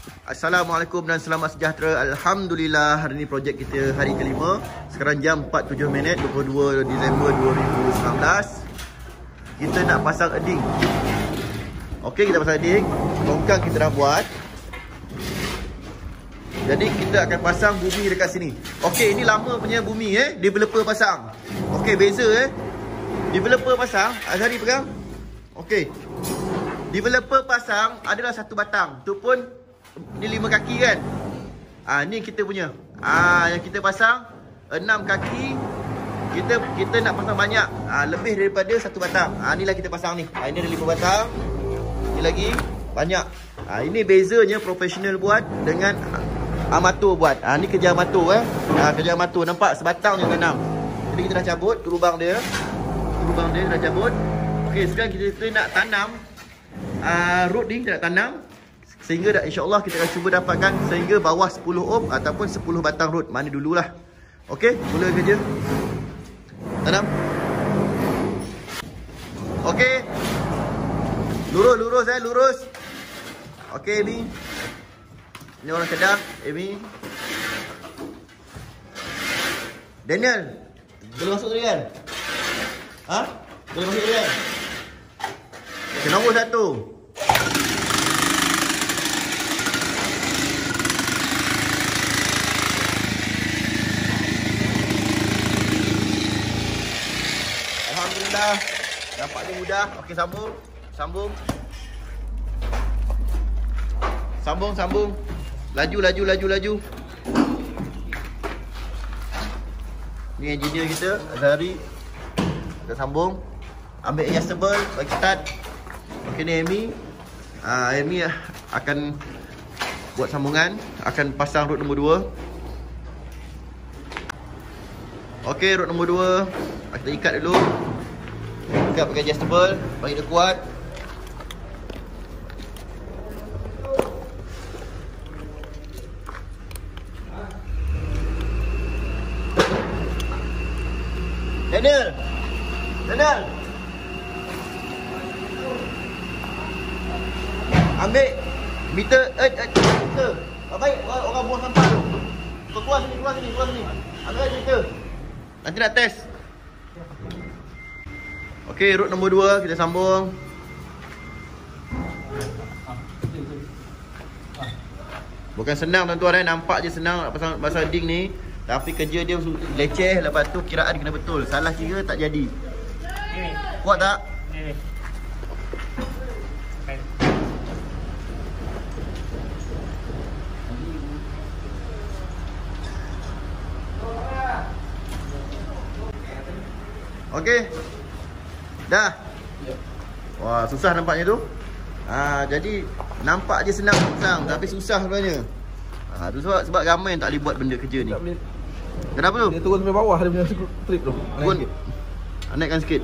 Assalamualaikum dan selamat sejahtera. Alhamdulillah, hari ni projek kita hari kelima. Sekarang jam 4.07, 22 Disember 2019. Kita nak pasang eding. Okey, kita pasang eding. Longkang kita dah buat. Jadi kita akan pasang bumi dekat sini. Okey, ini lama punya bumi developer pasang. Okey, beza developer pasang, Azhari pegang. Okey. Developer pasang adalah satu batang. Tu pun ni 5 kaki kan. Ni kita punya. Yang kita pasang 6 kaki. Kita nak pasang banyak. Lebih daripada satu batang. Inilah kita pasang ni. Ini ada 5 batang. Ni lagi banyak. Ini bezanya profesional buat dengan amatur buat. Ni kerja amatur kerja amatur. Nampak sebatang je tanam. Jadi kita dah cabut lubang dia. Lubang dia dah cabut. Okey, sekarang kita nak tanam root ni, kita nak tanam. Sehingga insya-Allah kita akan cuba dapatkan sehingga bawah 10 ohm ataupun 10 batang root. Mana dululah. Okey, mula kerja. Tanam. Okey. Lurus lurus. Okey, Amy. Ini orang Kedah, Amy. Daniel, boleh masuk tadi kan? Boleh masuk tadi kan? Okay, nombor 1. Alhamdulillah, dapat dia mudah. Okey, sambung. Laju. Ni engineer kita, Azhari. Kita sambung. Ambil adjustable, bagi start. Okey, ni Amy. Amy akan buat sambungan, akan pasang root nombor 2. Okey, root nombor 2. Kita ikat dulu. Ikat pakai adjustable, bagi dia kuat. Daniel. Ambil meter meter. Baik, orang buang sampah tu. Keluar sini. Ambil meter. Nanti nak test. Okey, root nombor 2 kita sambung. Bukan senang tuan-tuan, nampak je senang nak pasang ding ni. Tapi kerja dia leceh, lepas tu kiraan kena betul. Salah kira tak jadi. Kuat tak? Okey. Dah. Wah, susah nampaknya tu. Jadi nampak je senang pasang, tapi susah sebenarnya. Tu sebab ramai yang tak boleh buat benda kerja ni. Kenapa tu? Dia turun sampai bawah dia punya strip tu. Naikkan sikit.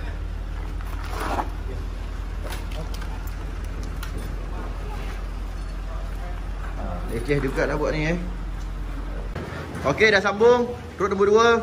Leceh juga nak buat ni Okey, dah sambung. Root nombor 2.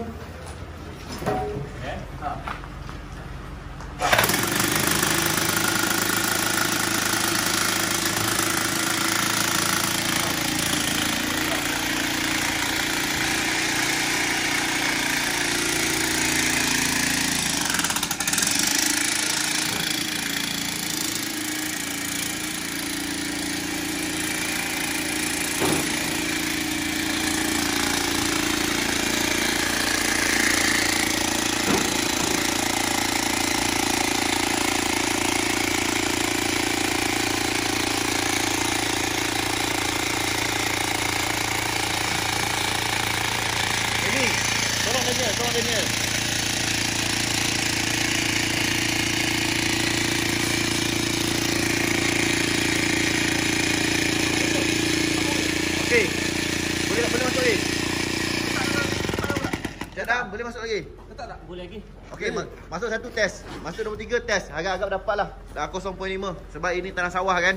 Tolong Daniel. Okey. Boleh masuk lagi? Dah, boleh masuk lagi? Tak, boleh lagi. Okey, masuk satu test. Masuk nombor 3 test. Agak-agak dapatlah. Dah 0.5 sebab ini tanah sawah kan.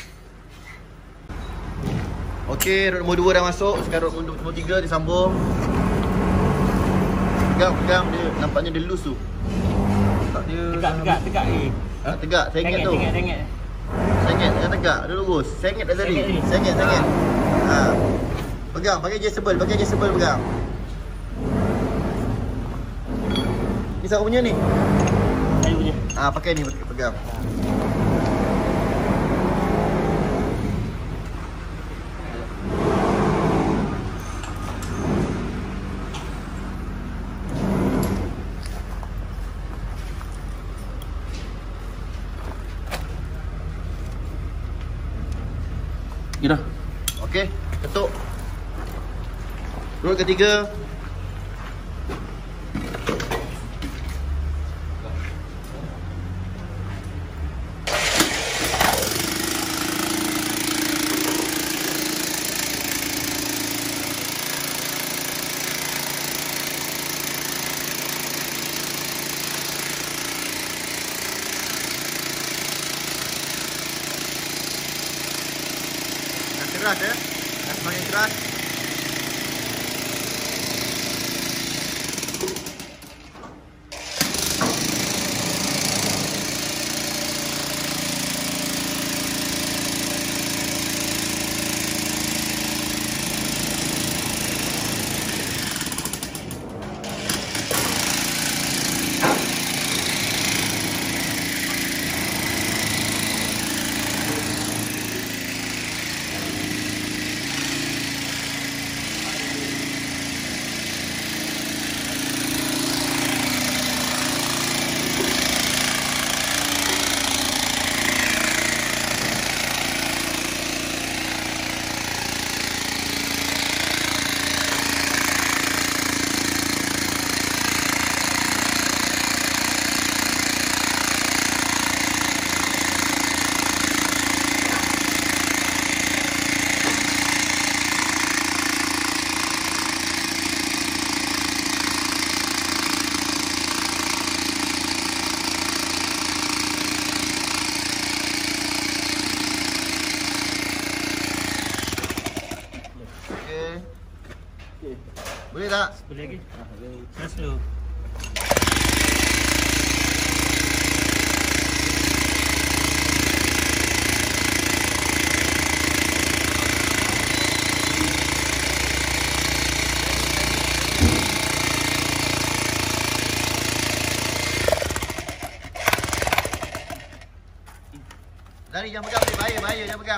Okey, road nombor 2 dah masuk. Sekarang road nombor 3 disambung. Pegang dia. Nampaknya dia loose tu. Tak dia tegak ni. Tegak. Saya ingat tu. Tengok. Saya Sengit, jangan tegak. Dia lurus. Sengit Azhari. Sengit. Pegang, pakai adjustable, pegang. Ni siapa punya ni? Kayu punya. Pakai ni, pegang. Ni dah. Okey, ketuk. Roll ketiga. Keras ya. Dah semakin keras. Boleh tak? Boleh lagi. Dah slow. Lari, jangan pegang ni. Bahaya, jangan pegang.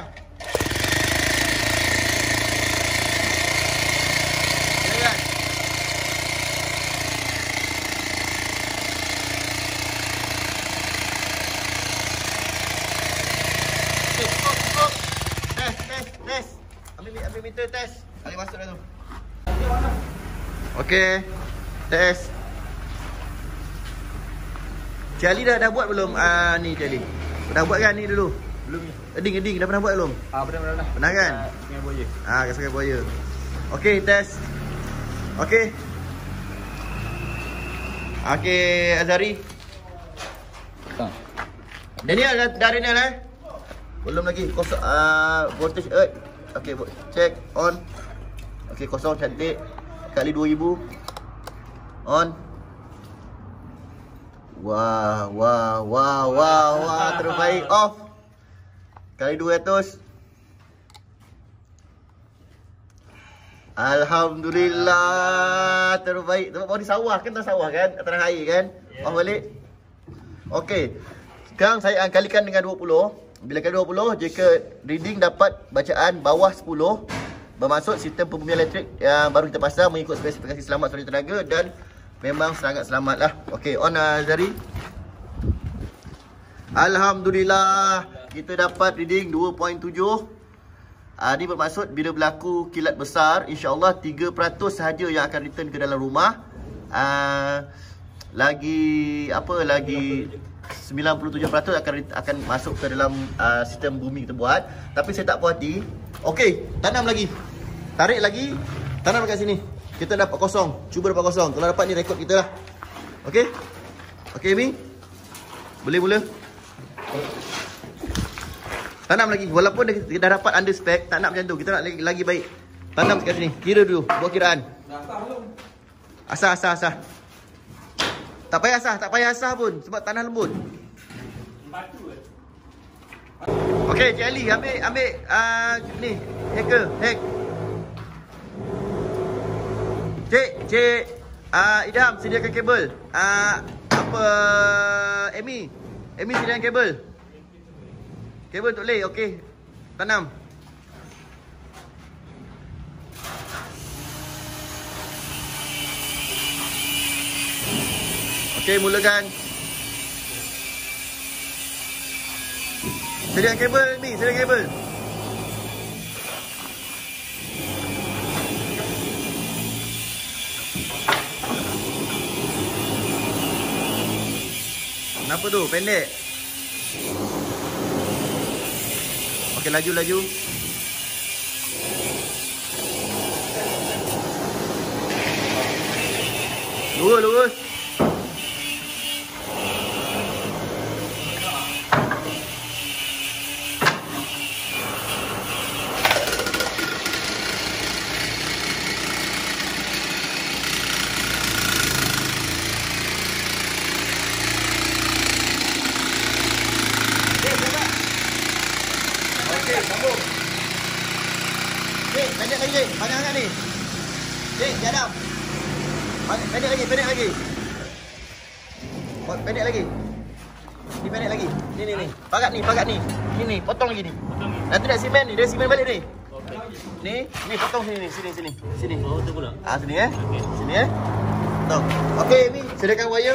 Jangan. Cukup. Test. Ambil meter test. Kali masuk dah tu. Okey. Test. Charlie dah buat belum? Ni Charlie. Dah buat kan ni dulu? Belum ni. Eding dah pernah buat belum? Pernah. Pernah kan? Sungai Buaya. Kat Sungai Buaya. Okey, test. Okey. Okey, Azhari. Daniel dah Daniel Belum lagi. Kosong voltage earth. Okey, check on. Okey, kosong cantik. Kali 2000. On. Wah, terbaik. Off. Kali 200. Alhamdulillah, terbaik. Tengok bawah ni sawah kan, sawah kan, atas air kan. Off balik. Okey. Sekarang saya akan kalikan dengan 20. Bila kali 20, jika reading dapat bacaan bawah 10, bermaksud sistem pembumian elektrik yang baru kita pasang mengikut spesifikasi selamat suri tenaga dan memang sangat selamat lah. Okey, on Azhari. Alhamdulillah, kita dapat reading 2.7. Ini bermaksud bila berlaku kilat besar, insya-Allah 3% sahaja yang akan return ke dalam rumah. Lagi 97% akan masuk ke dalam sistem bumi kita buat. Tapi saya tak puas hati. Okey, tanam lagi. Tarik lagi. Tanam dekat sini. Kita dapat kosong. Cuba dapat kosong. Kalau dapat ni rekod kita lah. Okey? Okey, Mi? Boleh mula? Tanam lagi. Walaupun kita dah dapat under spec, tak nak macam tu. Kita nak lagi baik. Tanam dekat sini. Kira dulu. Buat kiraan. Asah. Tak payah asah pun. Sebab tanah lembut. Batu Okey, Cik Ali ambil ni, hack. Cik Idham sediakan kabel. Amy sediakan kabel. Kabel untuk lay, okey. Tanam. Okey, mulakan. Sediakan kabel ni, sediakan kabel. Kenapa tu? Pendek. Okey, laju. Lurus. Okey, sambung. Pendek lagi, panjang sangat ni. Jadam. Pendek lagi. Pendek lagi. Ni pendek lagi. Ni. Pagat ni. Ni, potong lagi ni. Nanti dah simen ni, dia simen balik ni. Okey. Ni potong sini. Sini. Oh, tu pula. Sini Okey. Sini potong. Okey, ni sediakan wire.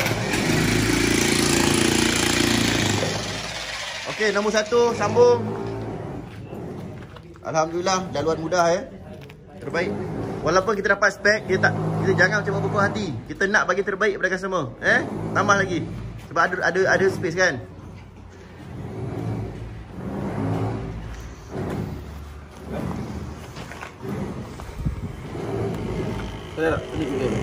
Okey, nombor 1 sambung. Alhamdulillah, jaluan mudah terbaik. Walaupun kita dapat spek, kita jangan macam berpuas hati. Kita nak bagi terbaik kepada customer. Tambah lagi. Sebab ada space kan. Boleh tak? Tunjuk juga.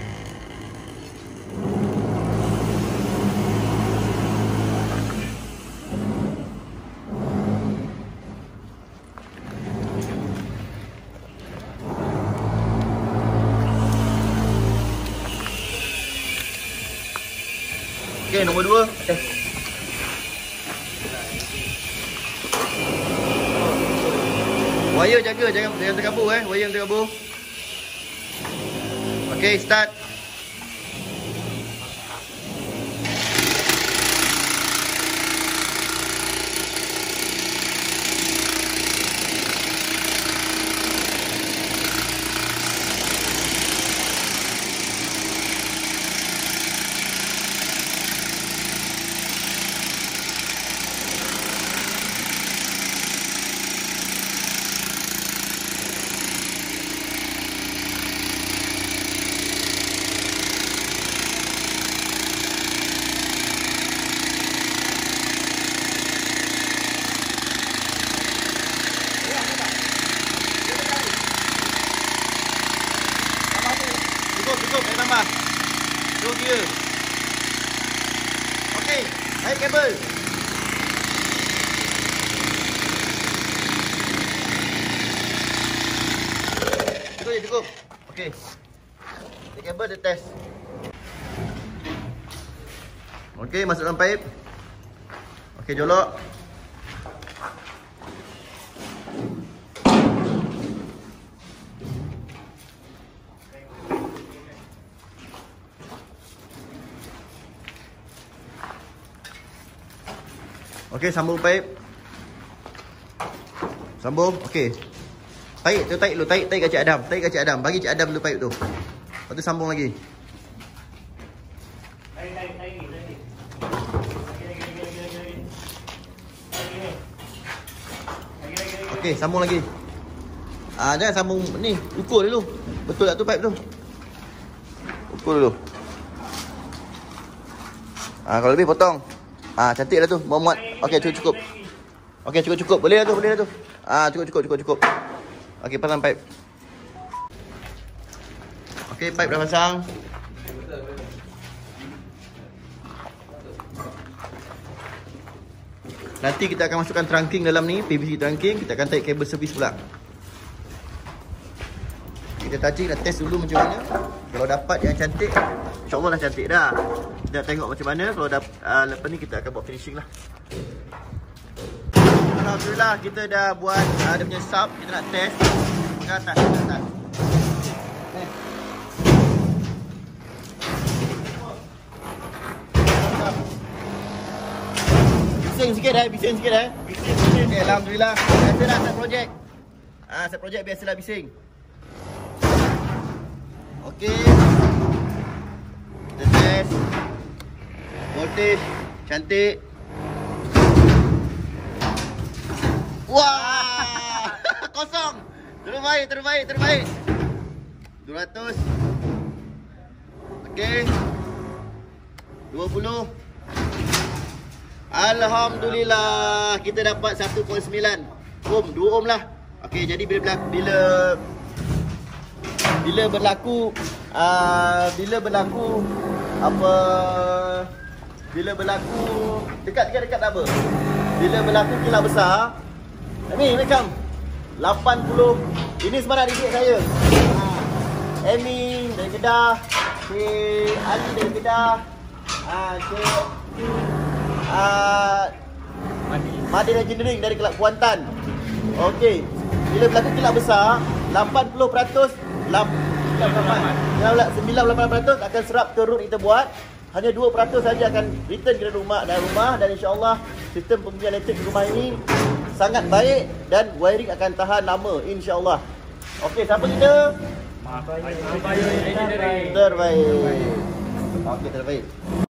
Okey, nombor 2. Wire jaga, jangan terkabur wire yang terkabur. Okey, start. Cukup, tambah. Turun dia. Okey, naik kabel. Cukup. Okey. Naik kabel, dia test. Okey, masukkan pipe. Okey, jolok. Okey, sambung pipe. Sambung. Okey. Tarik dulu, tarik kat Cik Adam. Tarik kat Cik Adam. Bagi Cik Adam dulu pipe tu. Lepas tu sambung lagi. Okey, sambung lagi. Jangan sambung ni, ukur dulu. Betul tak tu pipe tu? Ukur dulu. Kalau lebih potong. Cantik lah tu, muat. Okey, cukup. Okey, cukup. Boleh lah tu. Cukup. Okey, pasang pipe. Okey, pipe dah pasang. Nanti kita akan masukkan trunking dalam ni, PVC trunking. Kita akan tarik kabel servis pula. Kita touching, dah test dulu macam mana. Kalau dapat yang cantik, InsyaAllah dah cantik dah. Kita tengok macam mana. Kalau lepas ni kita akan buat finishing lah. Alhamdulillah kita dah buat dia punya sub. Kita nak test. Ke atas, ke atas. Bising sikit bising sikit Bising sikit. Okay, alhamdulillah. Biasa dah set projek. Set projek biasalah bising. Okey. Kita test. Voltage cantik. Wah! Kosong. Terbaik. 200. Okey. 20. Alhamdulillah kita dapat 1.9 ohm, 2 ohm lah. Okey, jadi bila berlaku dekat tak apa. Bila berlaku kilat besar, ni macam 80. Ini sebenarnya adik saya. Amy dari Kedah, si Ali dari Kedah, Madin Engineering dari Kelab Kuantan. Okey. Bila berlaku kilat besar, 80% 98% akan serap ke root kita buat. Hanya 2% saja akan return ke rumah dan insya-Allah sistem pembelian elektrik di rumah ini sangat baik dan wiring akan tahan lama insya-Allah. Okey, siapa kita? Terbaik. Okey, terbaik.